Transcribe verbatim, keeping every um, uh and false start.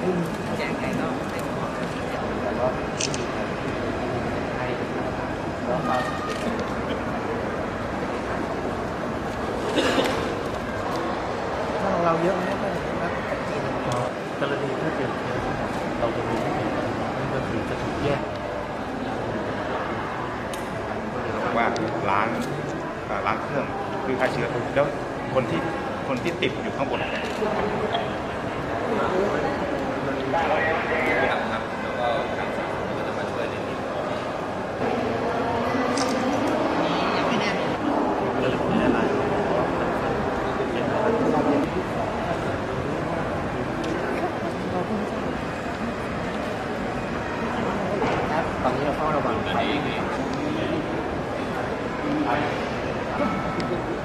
แจ้งไงก็ไม่พอแล้วก็ให้แล้วก็ถ้าของเราเยอะไหมก็นักจีนกรณีถ้าเป็นเคสเราจะมีวิธีการนั่นก็คือจะถูกแยกว่าล้างล้างเครื่องคือฆ่าเชื้อแล้วคนที่คนที่ติดอยู่ข้างบนครับครับแล้วก็ทางสาธารณสุขก็จะมาช่วยในนี้ยังไม่แน่นเลยไม่ได้อะไรครับตอนนี้เราเฝ้าระวังไป